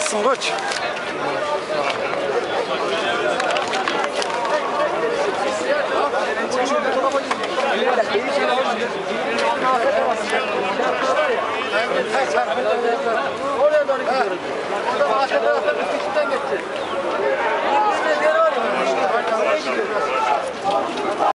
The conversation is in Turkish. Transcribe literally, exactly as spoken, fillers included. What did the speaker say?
Nasılsın koç? Oraya doğru gidiyoruz. Orada arka taraftan üst geçitten geçeceğiz. Bir de var ya. Oraya gidiyoruz.